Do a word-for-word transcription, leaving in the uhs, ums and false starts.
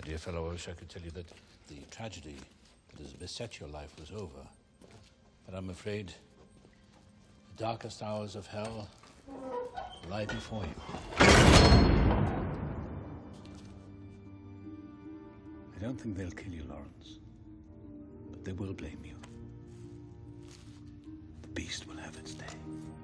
Dear fellow, I wish I could tell you that the tragedy that has beset your life was over. But I'm afraid the darkest hours of hell lie before you. I don't think they'll kill you, Lawrence. But they will blame you. The beast will have its day.